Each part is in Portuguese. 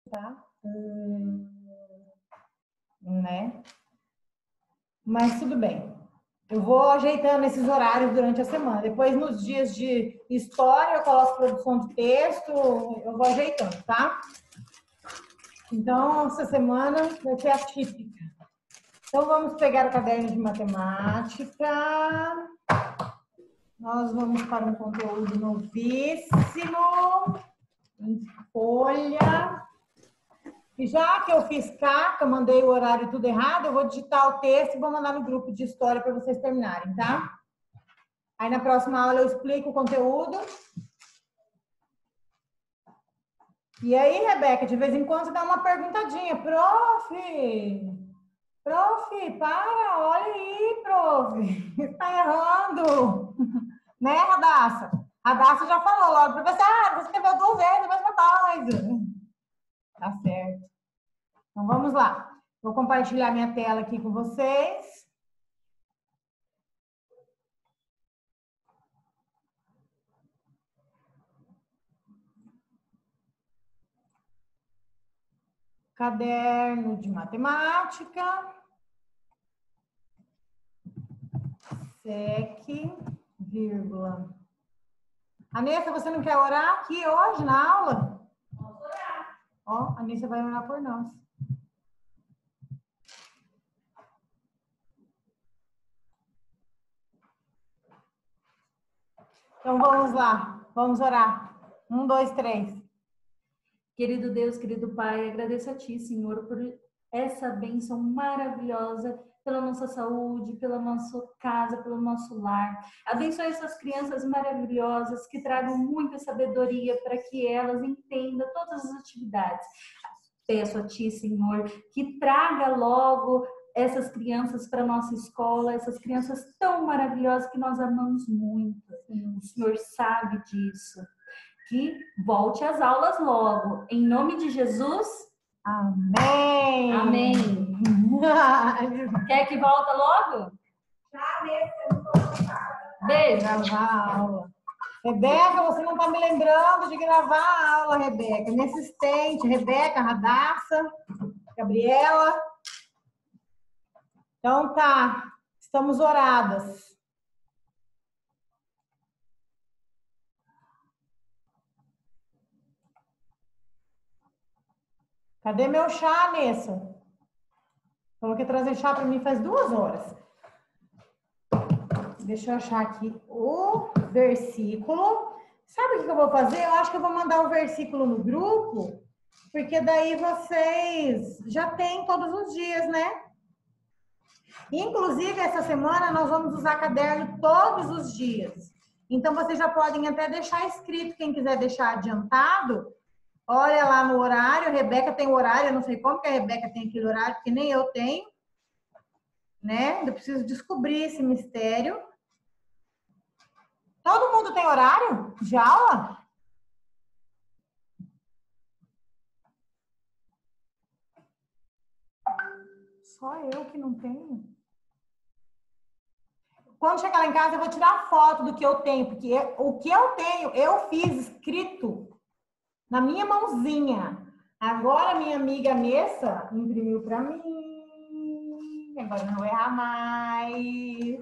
tá? Né? Mas tudo bem. Eu vou ajeitando esses horários durante a semana. Depois, nos dias de história, eu coloco produção de texto, eu vou ajeitando, tá? Então, essa semana vai ser atípica. Então, vamos pegar o caderno de matemática. Nós vamos para um conteúdo novíssimo, em folha. E já que eu fiz carta, mandei o horário tudo errado, eu vou digitar o texto e vou mandar no grupo de história para vocês terminarem, tá? Aí na próxima aula eu explico o conteúdo. E aí, Rebeca, de vez em quando você dá uma perguntadinha. Prof, para, olha aí, prof. Está errando. Né, Radassa? Radassa já falou logo, professor, você escreveu 2 vezes a mesma coisa. Tá certo. Então, vamos lá. Vou compartilhar minha tela aqui com vocês. Caderno de matemática. Sec, vírgula. Anessa, você não quer orar aqui hoje na aula? Posso orar. Ó, a Anessa vai orar por nós. Então vamos lá, vamos orar. 1, 2, 3. Querido Deus, querido Pai, agradeço a Ti, Senhor, por essa bênção maravilhosa, pela nossa saúde, pela nossa casa, pelo nosso lar. Abençoe essas crianças maravilhosas que tragam muita sabedoria para que elas entendam todas as atividades. Peço a Ti, Senhor, que traga logo essas crianças para a nossa escola, essas crianças tão maravilhosas que nós amamos muito. O Senhor sabe disso. Que volte às aulas logo. Em nome de Jesus. Amém. Amém. Quer que volta logo? Já mesmo. Beijo. Gravar a aula. Rebeca, você não está me lembrando de gravar a aula, Rebeca. Inexistente. Rebeca, Radassa, Gabriela. Então tá. Estamos oradas. Cadê meu chá, Nessa? Falou que ia trazer chá para mim faz 2 horas. Deixa eu achar aqui o versículo. Sabe o que eu vou fazer? Eu acho que eu vou mandar o versículo no grupo, porque daí vocês já têm todos os dias, né? Inclusive, essa semana nós vamos usar caderno todos os dias. Então, vocês já podem até deixar escrito, quem quiser deixar adiantado. Olha lá no horário, a Rebeca tem o horário, eu não sei como que a Rebeca tem aquele horário, porque nem eu tenho, né? Eu preciso descobrir esse mistério. Todo mundo tem horário de aula? Só eu que não tenho. Quando chegar lá em casa, eu vou tirar foto do que eu tenho, porque o que eu tenho, eu fiz escrito na minha mãozinha. Agora, minha amiga Nessa imprimiu para mim. Agora não vou errar mais.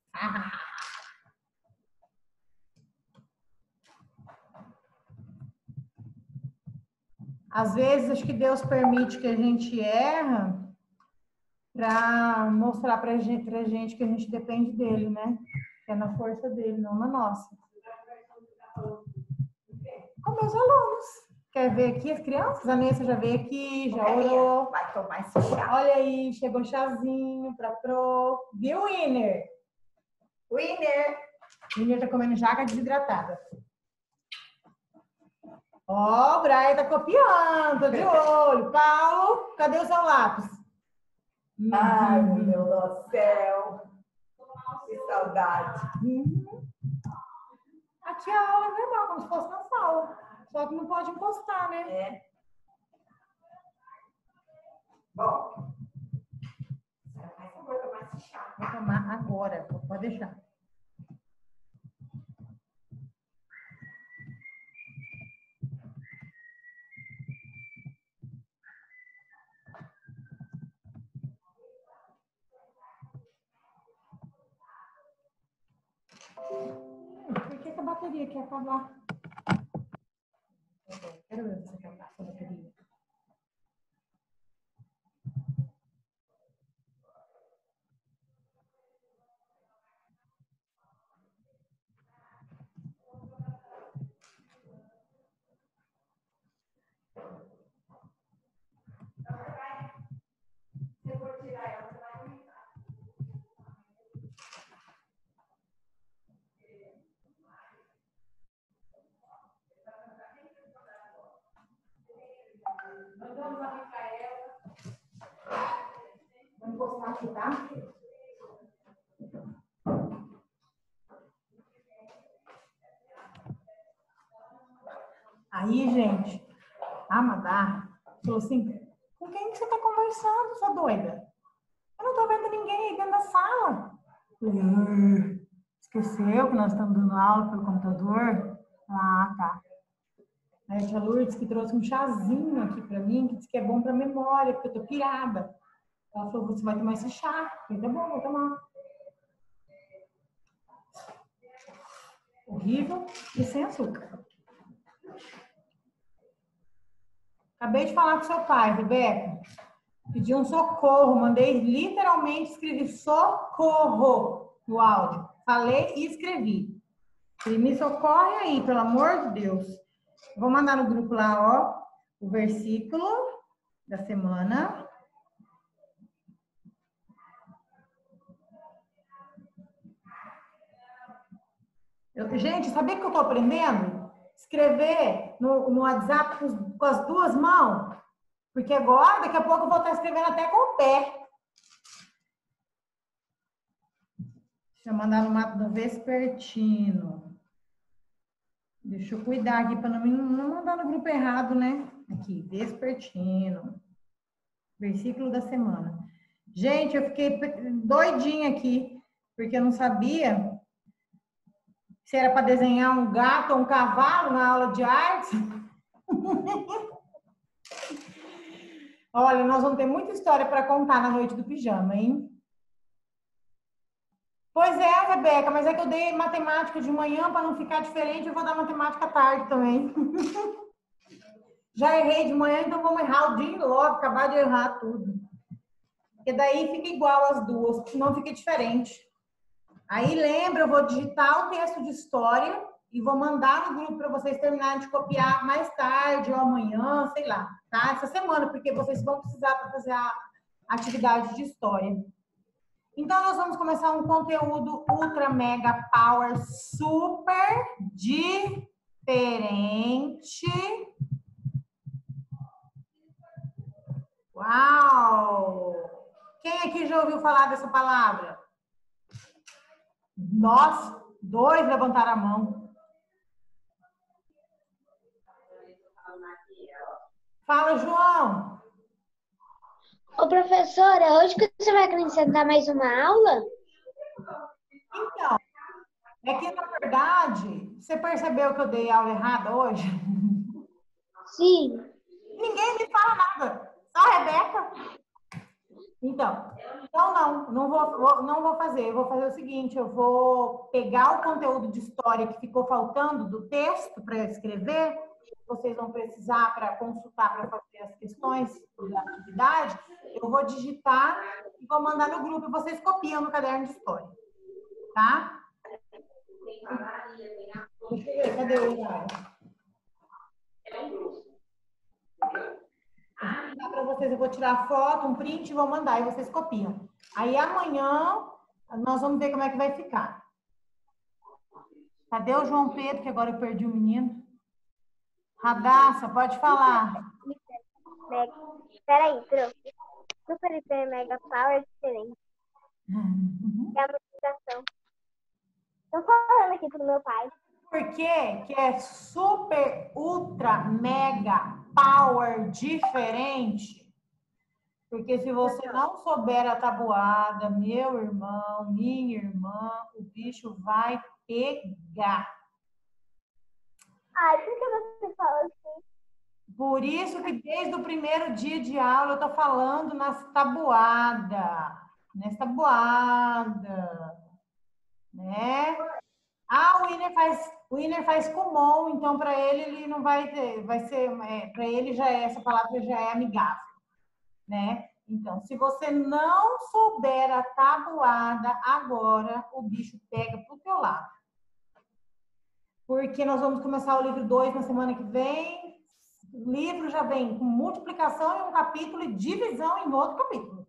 Às vezes, acho que Deus permite que a gente erra para mostrar para gente que a gente depende dele, né? Que é na força dele, não na nossa. Com meus alunos. Quer ver aqui as crianças? A Nessa já veio aqui, já orou. Vai tomar esse chá. Olha aí, chegou chazinho para pro. Viu, Winner? Winner. Winner tá comendo jaca desidratada. Ó, o Brian tá copiando, tô de olho. Paulo, cadê o seu lápis? Ai, meu Deus do céu. Que saudade. Aqui a aula é normal, como se fosse na sala. Só que não pode encostar, né? É. Bom. Faz favor, tomar esse chá. Vou tomar agora, pode deixar. Por que a bateria quer acabar? Quero ver se acabar essa bateria. Se eu for tirar ela, você vai aumentar. Nós vamos arrancar ela. Vamos encostar aqui, tá? Aí, gente, a Madá falou assim, com quem que você tá conversando, sua doida? Eu não tô vendo ninguém aí dentro da sala. Eu falei, esqueceu que nós estamos dando aula pelo computador? Ah, tá. Aí a tia Lourdes que trouxe um chazinho aqui pra mim, que disse que é bom pra memória, porque eu tô pirada. Ela falou, você vai tomar esse chá. Eu falei, tá bom, vou tomar. Horrível e sem açúcar. Acabei de falar com seu pai, Rebeca. Pedi um socorro, mandei literalmente, escrevi socorro no áudio. Falei e escrevi. Ele me socorre aí, pelo amor de Deus. Vou mandar no grupo lá, ó, o versículo da semana. Gente, sabia que eu tô aprendendo? Escrever no WhatsApp com as duas mãos. Porque agora, daqui a pouco, eu vou estar escrevendo até com o pé. Deixa eu mandar no mato do Vespertino. Deixa eu cuidar aqui para não mandar no grupo errado, né? Aqui, Vespertino. Versículo da semana. Gente, eu fiquei doidinha aqui, porque eu não sabia se era para desenhar um gato ou um cavalo na aula de artes. Olha, nós vamos ter muita história para contar na noite do pijama, hein? Pois é, Rebeca, mas é que eu dei matemática de manhã para não ficar diferente, eu vou dar matemática à tarde também. Já errei de manhã, então vamos errar o dia logo, acabar de errar tudo. Porque daí fica igual as duas, senão fica diferente. Aí lembra, eu vou digitar o texto de história e vou mandar no grupo para vocês terminarem de copiar mais tarde ou amanhã, sei lá, tá? Essa semana, porque vocês vão precisar para fazer a atividade de história. Então, nós vamos começar um conteúdo ultra, mega, power, super diferente. Uau! Quem aqui já ouviu falar dessa palavra? Nós dois levantaram a mão. Fala, João. Ô, professora, hoje que você vai acrescentar mais uma aula? Então, é que, na verdade, você percebeu que eu dei aula errada hoje? Sim. Ninguém me fala nada. Só a Rebeca. Então não vou fazer. Eu vou fazer o seguinte, eu vou pegar o conteúdo de história que ficou faltando do texto para escrever, vocês vão precisar para consultar, para fazer as questões da atividade, eu vou digitar e vou mandar no grupo e vocês copiam no caderno de história. Tá? Deixa eu ver, cadê o horário? Para vocês, eu vou tirar a foto, um print e vou mandar e vocês copiam. Aí amanhã nós vamos ver como é que vai ficar. Cadê o João Pedro, que agora eu perdi o menino? Radassa, pode falar. Peraí, trouxe. Super, hiper, mega, power, diferente. É a motivação. Tô falando aqui pro meu pai. Por quê? Que é super, ultra, mega, power, diferente? Porque se você não souber a tabuada, meu irmão, minha irmã, o bicho vai pegar. Ai, por que você fala assim? Por isso que desde o primeiro dia de aula eu tô falando nessa tabuada, né? Ah, o Wiener faz Kumon, então para ele não vai ter, vai ser, para ele já essa palavra já é amigável, né? Então, se você não souber a tabuada agora, o bicho pega pro teu lado. Porque nós vamos começar o livro 2 na semana que vem. O livro já vem com multiplicação em um capítulo e divisão em outro capítulo.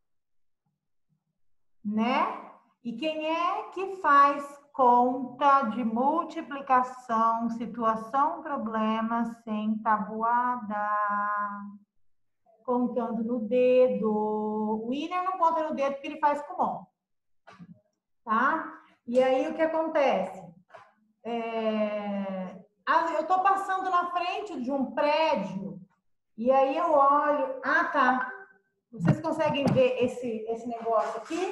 Né? E quem é que faz conta de multiplicação, situação, problema sem tabuada? Contando no dedo. O Wiener não conta no dedo porque ele faz Kumon. Tá? E aí o que acontece? Eu tô passando na frente de um prédio e aí eu olho. Ah, tá. Vocês conseguem ver esse negócio aqui?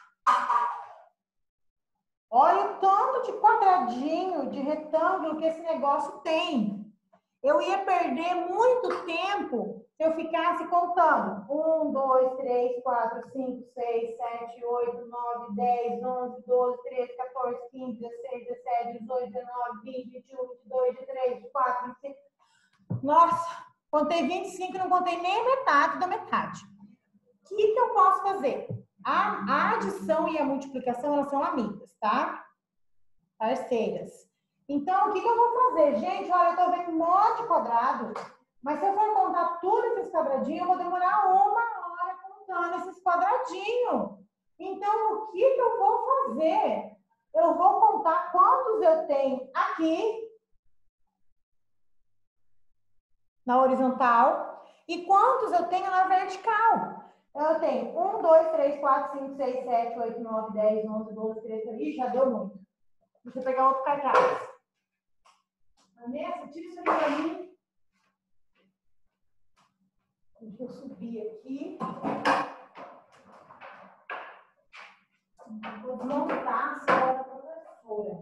Olha o tanto de quadradinho, de retângulo que esse negócio tem. Eu ia perder muito tempo se eu ficasse contando. 1, 2, 3, 4, 5, 6, 7, 8, 9, 10, 11, 12, 13, 14, 15, 16, 17, 18, 19, 20, 21, 22, 23, 24, 25. Nossa, contei 25 e não contei nem a metade da metade. O que eu posso fazer? A adição e a multiplicação, elas são amigas, tá? Parceiras. Então, o que eu vou fazer? Gente, olha, eu tô vendo um monte de quadrado, mas se eu for contar tudo esses quadradinhos, eu vou demorar 1 hora contando esses quadradinhos. Então, o que eu vou fazer? Eu vou contar quantos eu tenho aqui, na horizontal, e quantos eu tenho na vertical. Eu tenho 1, 2, 3, 4, 5, 6, 7, 8, 9, 10, 11, 12, 13, ih, já deu muito. Deixa eu pegar outro cartaz. Vanessa, tira isso aqui pra mim. Deixa eu subir aqui. Vou desmontar a sala da professora.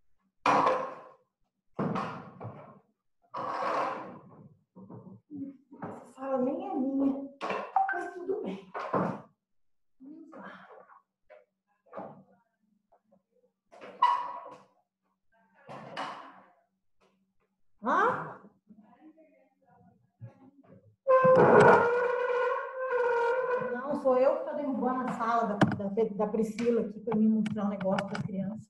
Essa sala nem é minha, mas tudo bem. Vamos lá. Hã? Não, sou eu que estou derrubando a sala da Priscila aqui para me mostrar um negócio para as crianças.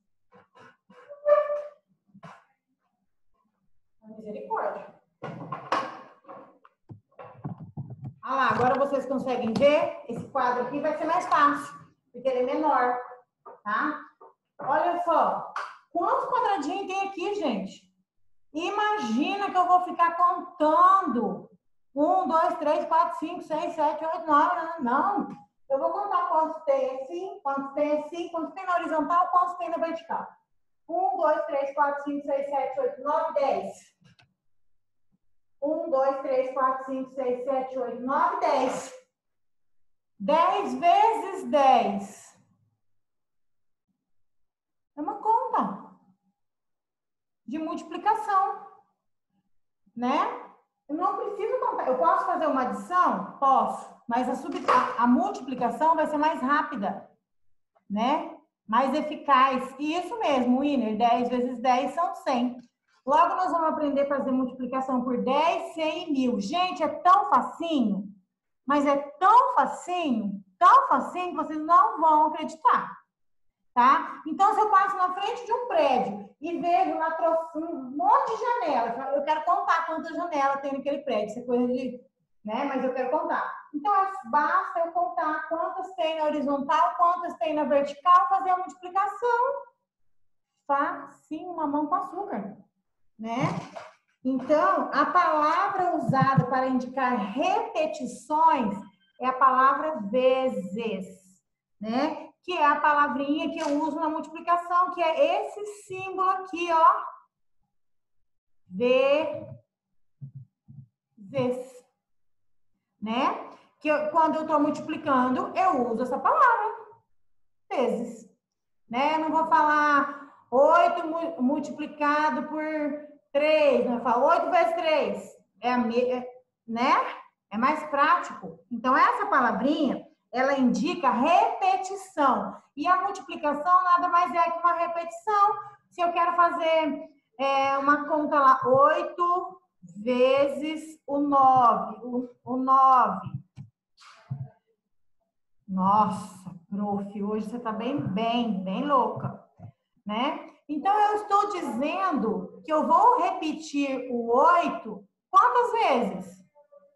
Misericórdia. Ah lá, agora vocês conseguem ver? Esse quadro aqui vai ser mais fácil, porque ele é menor, tá? Olha só, quantos quadradinhos tem aqui, gente? Imagina que eu vou ficar contando. 1, 2, 3, 4, 5, 6, 7, 8, 9, não. Eu vou contar quantos tem assim, quantos tem assim, quantos tem na horizontal, quantos tem na vertical. 1, 2, 3, 4, 5, 6, 7, 8, 9, 10. 1, 2, 3, 4, 5, 6, 7, 8, 9, 10. 10 vezes 10. É uma conta de multiplicação, né? Eu não preciso contar. Eu posso fazer uma adição? Posso. Mas a multiplicação vai ser mais rápida, né? Mais eficaz. E isso mesmo, Wiener, 10 vezes 10 são 100. Logo nós vamos aprender a fazer multiplicação por 10, 100 e 1000. Gente, é tão facinho, mas é tão facinho que vocês não vão acreditar, tá? Então, se eu passo na frente de um prédio e vejo um monte de janelas, eu quero contar quantas janelas tem naquele prédio, isso é coisa de, né? Mas eu quero contar. Então, basta eu contar quantas tem na horizontal, quantas tem na vertical, fazer a multiplicação. Facinho, mamão com açúcar, né? Então, a palavra usada para indicar repetições é a palavra vezes, né? Que é a palavrinha que eu uso na multiplicação, que é esse símbolo aqui, ó. Vezes, né? Quando eu estou multiplicando, eu uso essa palavra, vezes, né? Eu não vou falar 8 multiplicado por 3, não, eu falo 8 vezes 3, né? É mais prático. Então, essa palavrinha, ela indica repetição. E a multiplicação nada mais é que uma repetição. Se eu quero fazer uma conta lá, 8 vezes o 9. O 9. Nossa, prof, hoje você está bem louca, né? Então, eu estou dizendo que eu vou repetir o 8 quantas vezes?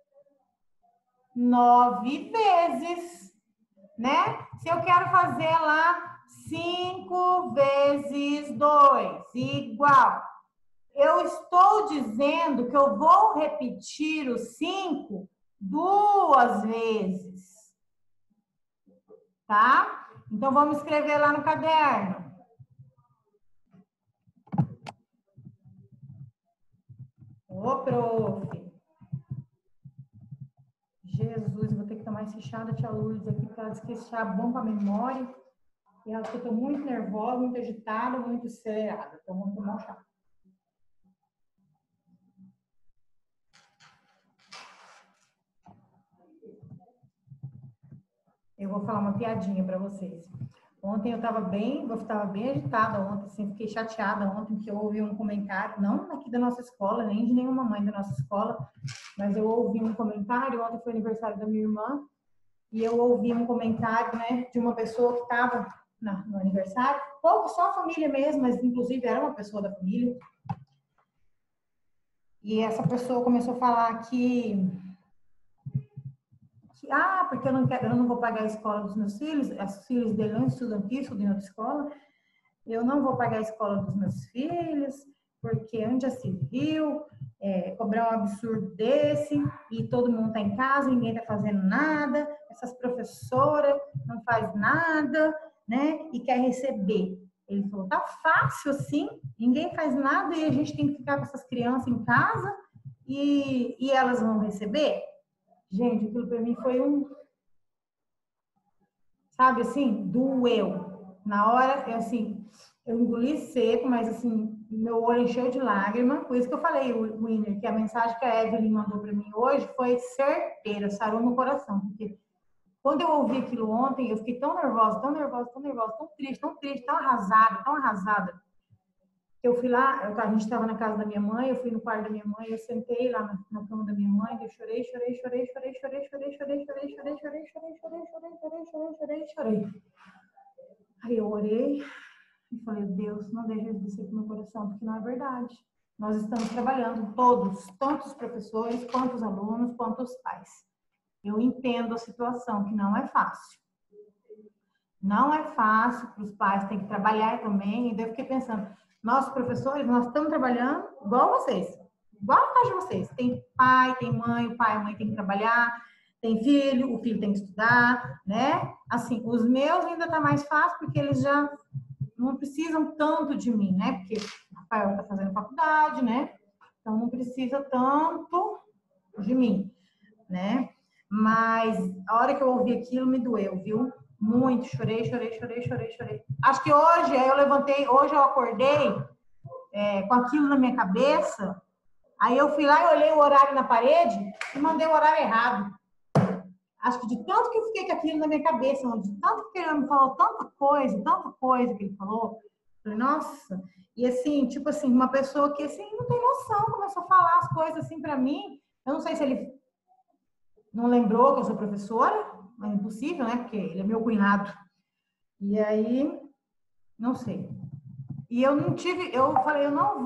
9 vezes, né? Se eu quero fazer lá 5 vezes 2 igual. Eu estou dizendo que eu vou repetir o 5 2 vezes. Tá? Então, vamos escrever lá no caderno. Ô, prof. Jesus, vou ter que tomar esse chá da tia Lourdes aqui, porque ela disse que esse chá é bom para a memória. E ela ficou muito nervosa, muito agitada, muito acelerada. Então, vamos tomar um chá. Eu vou falar uma piadinha para vocês. Ontem eu estava bem agitada ontem, assim, fiquei chateada ontem, porque eu ouvi um comentário, não aqui da nossa escola, nem de nenhuma mãe da nossa escola, mas eu ouvi um comentário, ontem foi aniversário da minha irmã, e eu ouvi um comentário, né, de uma pessoa que estava no aniversário, pouco, só a família mesmo, mas inclusive era uma pessoa da família, e essa pessoa começou a falar que porque eu não vou pagar a escola dos meus filhos, os filhos dele não estudam aqui, estudam em outra escola, eu não vou pagar a escola dos meus filhos, porque onde já se viu cobrar um absurdo desse, e todo mundo está em casa, ninguém está fazendo nada, essas professoras não faz nada, né, e quer receber. Ele falou, tá fácil assim, ninguém faz nada e a gente tem que ficar com essas crianças em casa e elas vão receber? Gente, aquilo para mim foi sabe assim, doeu. Na hora, eu engoli seco, mas assim, meu olho encheu de lágrima. Por isso que eu falei, Winner, que a mensagem que a Evelyn mandou para mim hoje foi certeira, sarou meu coração. Porque quando eu ouvi aquilo ontem, eu fiquei tão nervosa, tão nervosa, tão nervosa, tão triste, tão arrasada, tão arrasada. Eu fui lá, a gente estava na casa da minha mãe, eu fui no quarto da minha mãe, eu sentei lá na cama da minha mãe, eu chorei. Aí eu orei e falei, Deus, não deixe de descer pro meu coração, porque não é verdade. Nós estamos trabalhando todos, tanto os professores, quanto os alunos, quanto os pais. Eu entendo a situação, que não é fácil. Não é fácil para os pais, tem que trabalhar também, e daí eu fiquei pensando, nós, professores, nós estamos trabalhando igual vocês. Igual a casa de vocês. Tem pai, tem mãe, o pai e a mãe tem que trabalhar, tem filho, o filho tem que estudar, né? Assim, os meus ainda tá mais fácil, porque eles já não precisam tanto de mim, né? Porque o Rafael tá fazendo faculdade, né? Então, não precisa tanto de mim, né? Mas a hora que eu ouvi aquilo, me doeu, viu? Muito, chorei. Acho que hoje, hoje eu acordei com aquilo na minha cabeça, aí eu fui lá e olhei o horário na parede e mandei o horário errado. Acho que de tanto que eu fiquei com aquilo na minha cabeça, de tanto que ele me falou tanta coisa que ele falou, falei, nossa, e assim, tipo assim, uma pessoa que assim, não tem noção, começou a falar as coisas assim pra mim, eu não sei se ele não lembrou que eu sou professora, é impossível, né? Porque ele é meu cunhado. E aí, não sei. E eu falei, eu não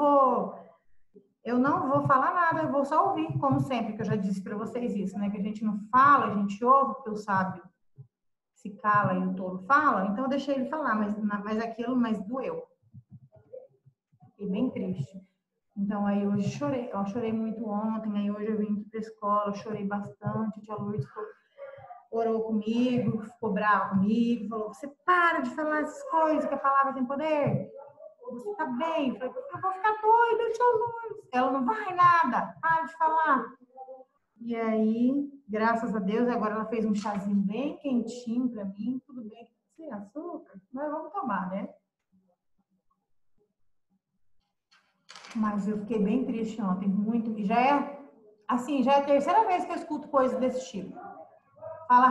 vou falar nada, eu vou só ouvir, como sempre, que eu já disse para vocês isso, né? Que a gente não fala, a gente ouve, porque o sábio se cala e o tolo fala. Então eu deixei ele falar, mas doeu. Fiquei bem triste. Então aí hoje chorei, eu chorei muito ontem, aí hoje eu vim aqui para a escola, chorei bastante, a tia Lourdes orou comigo, ficou bravo comigo, falou, você para de falar essas coisas, que a palavra tem poder. Você tá bem? Eu falei, eu vou ficar doida, tia Lourdes. Ela não vai nada, para de falar. E aí, graças a Deus, agora ela fez um chazinho bem quentinho para mim, tudo bem, sem açúcar, mas vamos tomar, né? Mas eu fiquei bem triste ontem, muito, e já é a terceira vez que eu escuto coisas desse tipo. Fala,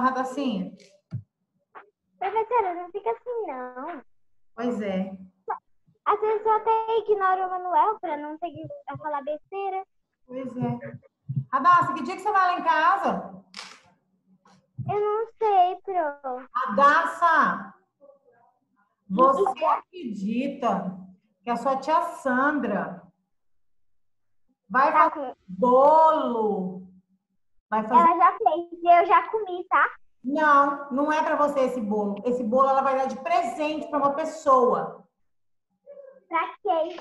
Às vezes eu até ignoro o Manuel pra não ter que falar besteira. Pois é. Radassa, que dia que você vai lá em casa? Eu não sei, Pro. Radassa, você acredita que a sua tia Sandra vai Tá fazer com... bolo? Vai fazer... Ela já fez e eu já comi, tá? Não, não é para você esse bolo. Esse bolo ela vai dar de presente para uma pessoa. Pra quem?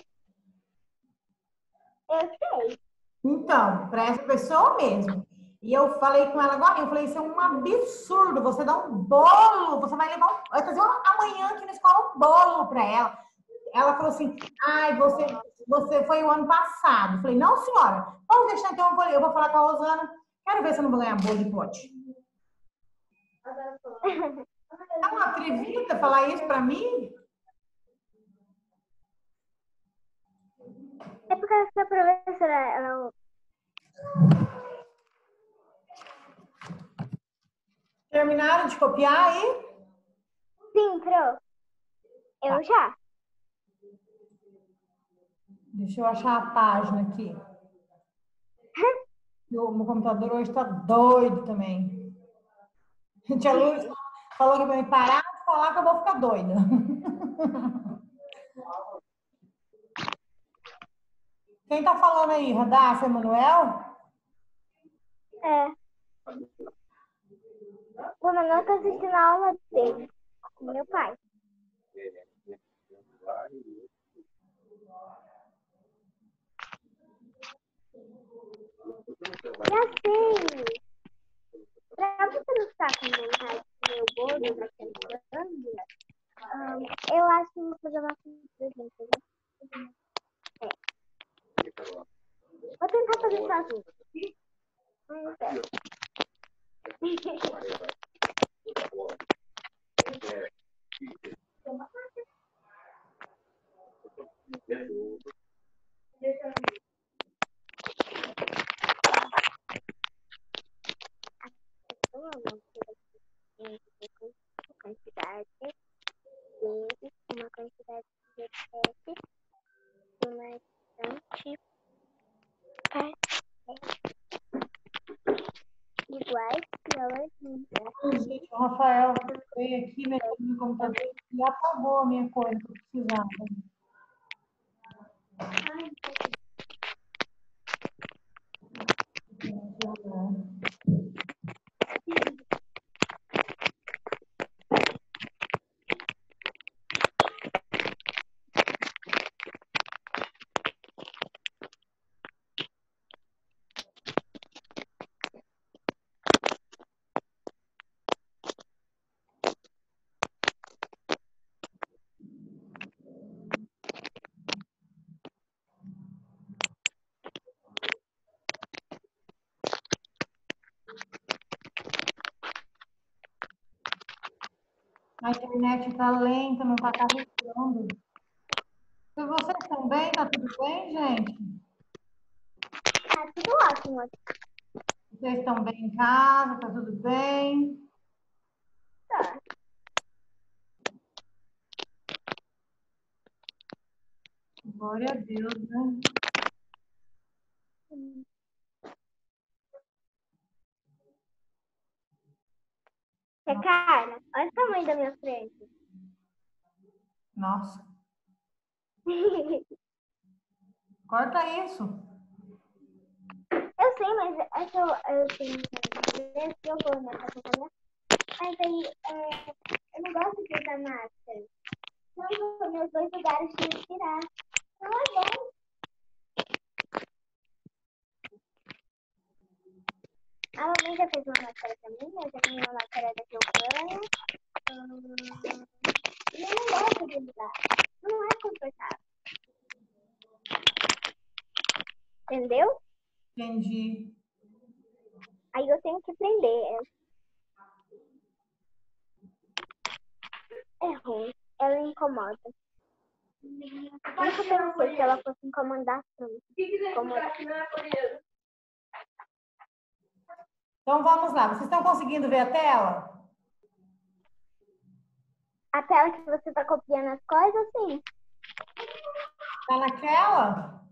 Eu sei. Então, para essa pessoa mesmo. E eu falei com ela agora, eu falei, isso é um absurdo, você dá um bolo, você vai levar vai fazer amanhã aqui na escola um bolo para ela. Ela falou assim, ai, você foi o ano passado. Eu falei, não, senhora, vamos deixar então, eu vou falar com a Rosana, quero ver se eu não vou ganhar bolo de pote. É uma atrevida falar isso para mim? É porque essa professora, ela... Terminaram de copiar aí? Sim, Pro. Eu já. Deixa eu achar a página aqui. Meu computador hoje está doido também. Tia Luz falou que vai me parar de falar que eu vou ficar doida. Quem tá falando aí? Radassa, Emanuel? É. O Manuel tá assistindo a aula dele com meu pai. E assim, pra você não ficar com vontade de comer o bolo daquela Sandra, eu acho que vou fazer uma surpresa, né? É. Vou tentar fazer sozinho. Não quero. Quantidade vezes uma quantidade de 7 uma estante iguais pela Gente, o Rafael veio aqui, mexeu no computador e apagou a minha coisa que eu precisava. A internet está lenta, não está carregando. Se vocês estão bem, tá tudo bem, gente? Tá tudo ótimo. Vocês estão bem em casa, tá tudo bem? Tá. Glória a Deus, né? Carla, olha o tamanho da minha frente. Nossa, corta isso. Eu sei, mas é que eu tenho que eu vou na casa da minha. Mas aí, eu não gosto de usar máscara. Não, são meus 2 lugares de respirar. Não é bom. A mamãe já fez uma máscara pra mim, eu já tenho uma máscara da Giovana. E eu não gosto de usar. Não é confortável. Entendeu? Entendi. Aí eu tenho que prender. É ruim. Ela incomoda. Nunca pensei que ela fosse incomodar tanto. Então vamos lá. Vocês estão conseguindo ver a tela? A tela que você tá copiando as coisas, sim. Tá naquela?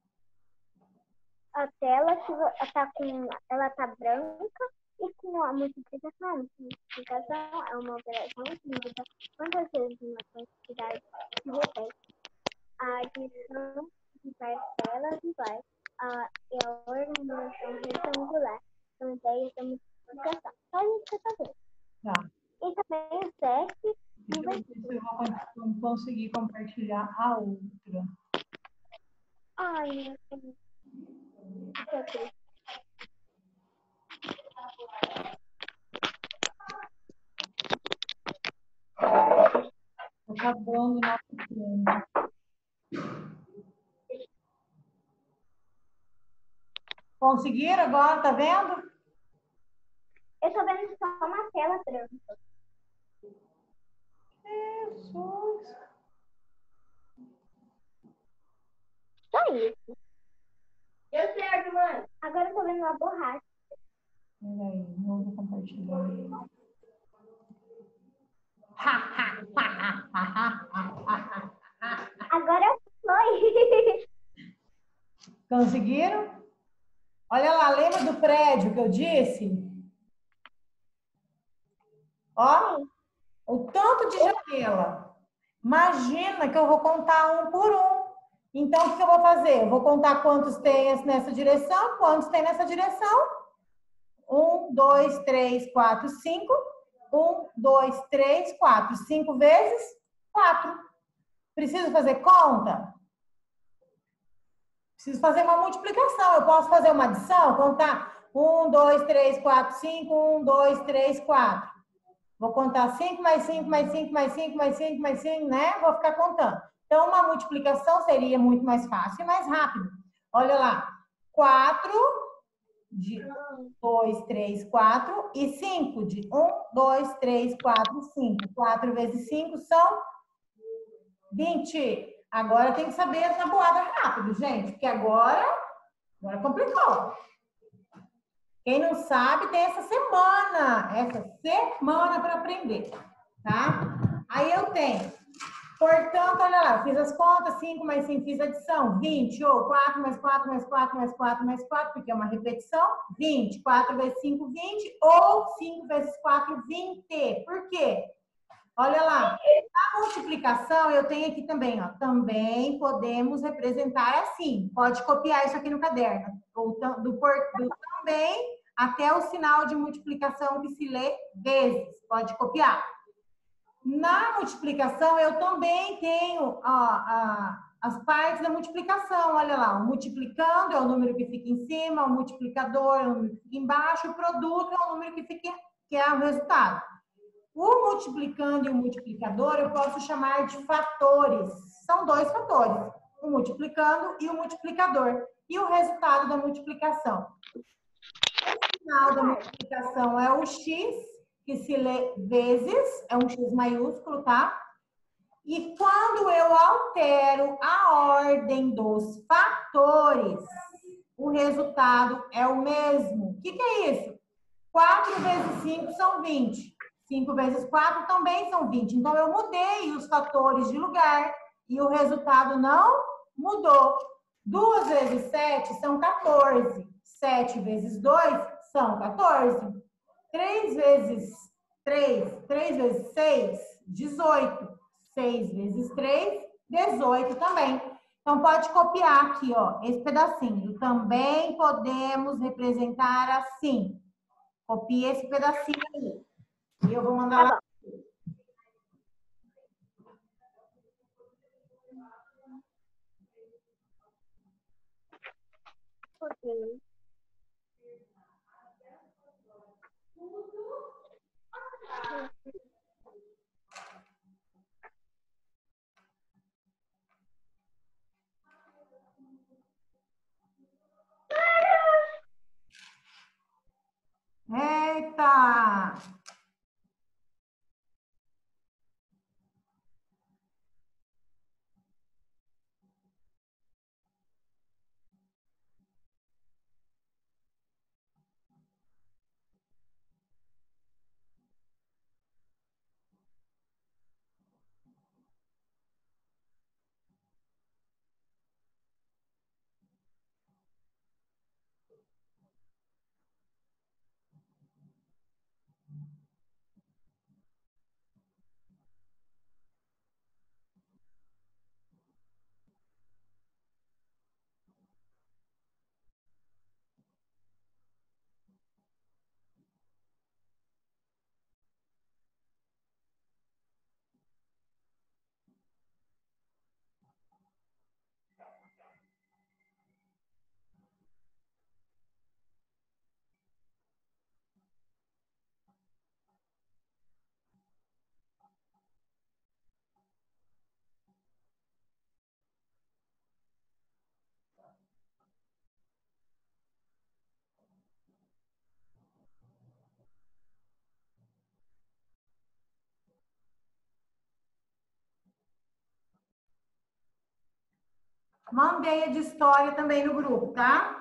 A tela que tá com, ela tá branca e com a multiplicação. A multiplicação é uma operação que muda quantas vezes uma quantidade se repete. A adição de parcelas iguais. E a organização retangular. São ideias da multiplicação. Só isso que eu tô vendo. Tá. E também o 7 Deixa eu ver se eu vou conseguir compartilhar a outra. Ai, meu Deus. Que triste. Tô acabando o nosso tempo. Conseguiram agora, tá vendo? Eu tô vendo só uma tela branca. Jesus. Só isso. Deu certo, mãe. Agora eu tô vendo uma borracha. Peraí, não vou compartilhar. Agora foi. Conseguiram? Olha lá, lembra do prédio que eu disse? Ó, o tanto de janela. Imagina que eu vou contar um por um. Então, o que eu vou fazer? Eu vou contar quantos tem nessa direção, quantos tem nessa direção. 1, 2, 3, 4, 5. 1, 2, 3, 4. 5 vezes 4. Preciso fazer conta? Preciso fazer uma multiplicação. Eu posso fazer uma adição? Contar 1, 2, 3, 4, 5. 1, 2, 3, 4. Vou contar 5 mais 5 mais 5 mais 5 mais 5 mais 5, né? Vou ficar contando. Então, uma multiplicação seria muito mais fácil e mais rápido. Olha lá. 4 de 2, 3, 4 e 5 de 1, 2, 3, 4, 5. 4 vezes 5 são 20. Agora tem que saber a tabuada rápido, gente, porque agora complicou. Quem não sabe, tem essa semana para aprender, tá? Aí eu tenho, portanto, olha lá, fiz as contas, 5 mais 5, fiz adição, 20, ou 4 mais 4 mais 4 mais 4 mais 4, porque é uma repetição, 20, 4 vezes 5, 20, ou 5 vezes 4, 20. Por quê? Olha lá, a multiplicação eu tenho aqui também, ó. Também podemos representar assim. Pode copiar isso aqui no caderno. Do também até o sinal de multiplicação que se lê vezes. Pode copiar. Na multiplicação eu também tenho as partes da multiplicação. Olha lá, o multiplicando é o número que fica em cima, o multiplicador é o número que fica embaixo, o produto é o número que é o resultado. O multiplicando e o multiplicador eu posso chamar de fatores. São dois fatores, o multiplicando e o multiplicador. E o resultado da multiplicação. O final da multiplicação é o x, que se lê vezes, é um x maiúsculo, tá? E quando eu altero a ordem dos fatores, o resultado é o mesmo. O que é isso? 4 vezes 5 são 20. 5 vezes 4 também são 20. Então, eu mudei os fatores de lugar e o resultado não mudou. 2 vezes 7 são 14. 7 vezes 2 são 14. 3 vezes 3 vezes 6, 18. 6 vezes 3, 18 também. Então, pode copiar aqui, ó, esse pedacinho. Também podemos representar assim. Copia esse pedacinho aí. E eu vou mandar lá. Ok. Eita! Mandei a de história também no grupo, tá?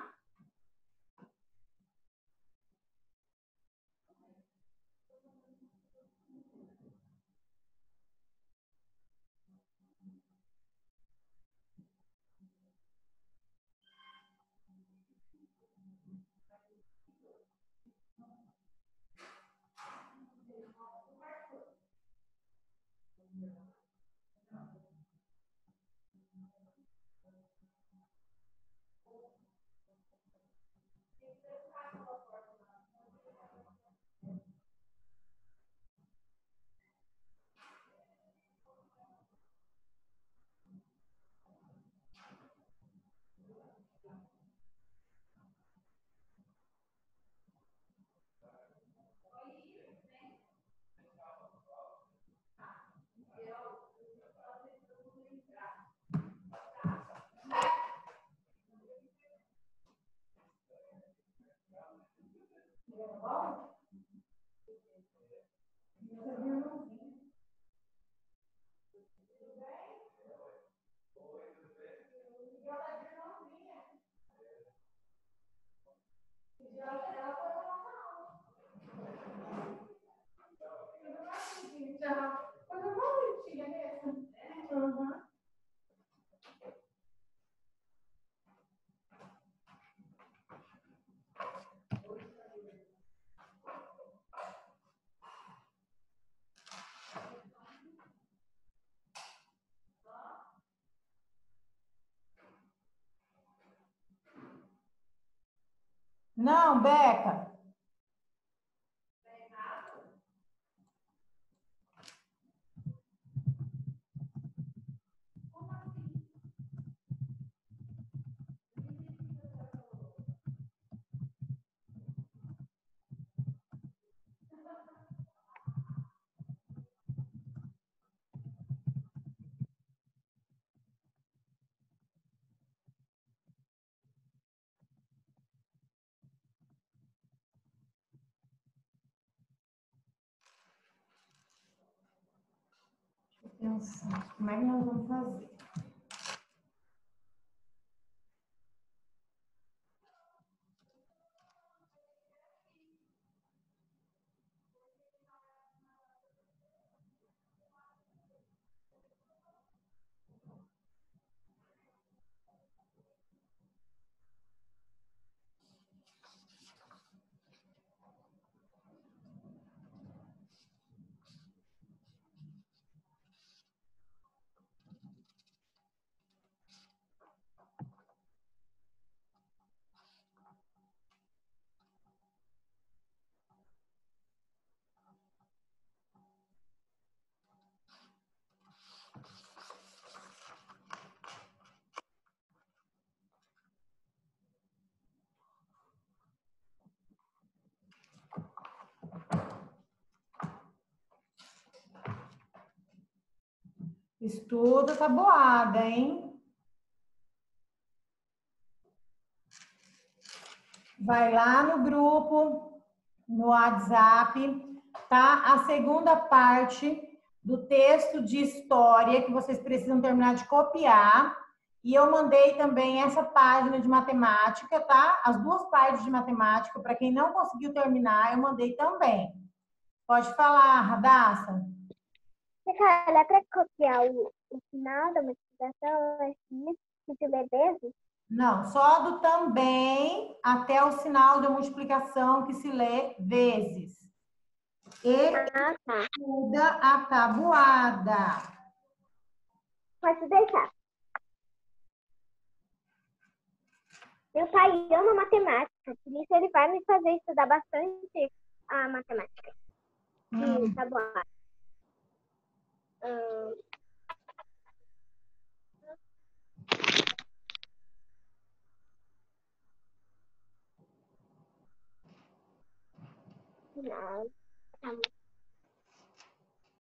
Não, Beca. Pensar, como é que nós vamos fazer? Estuda tabuada, hein? Vai lá no grupo, no WhatsApp, tá? A segunda parte do texto de história que vocês precisam terminar de copiar. E eu mandei também essa página de matemática, tá? As duas partes de matemática, para quem não conseguiu terminar, eu mandei também. Pode falar, Radassa. Cara, dá para copiar o final da multiplicação aqui, se tiver vezes? Não, só do também até o sinal de multiplicação que se lê vezes. E Ah, tá. estuda a tabuada. Pode deixar. Meu pai ama matemática, por isso ele vai me fazer estudar bastante a matemática. Tá bom. Não. Tá.